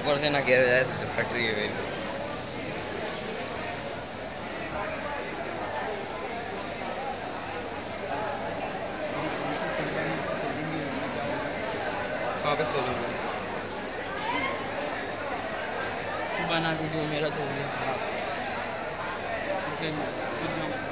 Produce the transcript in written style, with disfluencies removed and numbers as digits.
ऊपर से ना गिर जाए तो फट रही है मेरी। कहाँ पे सो जाऊँ? बना वीडियो मेरा तो हो गया खराब।